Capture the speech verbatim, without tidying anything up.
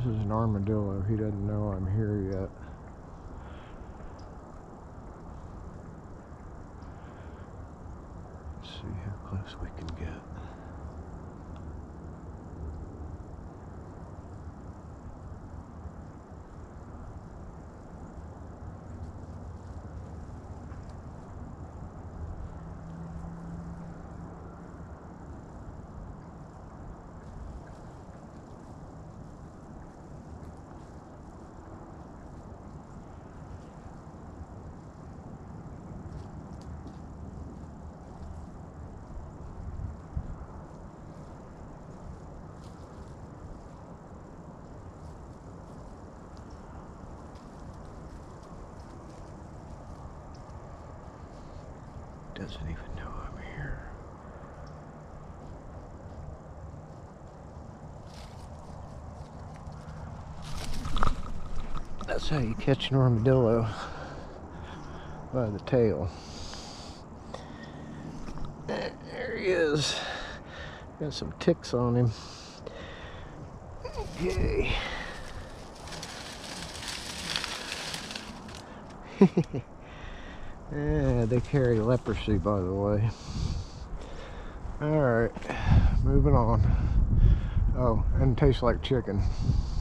is an armadillo. He doesn't know I'm here yet. Let's see how close we can get. Doesn't even know I'm here. That's how you catch an armadillo, by the tail. There he is. Got some ticks on him. Okay. Yeah, they carry leprosy, by the way. Alright, moving on. Oh, and tastes like chicken.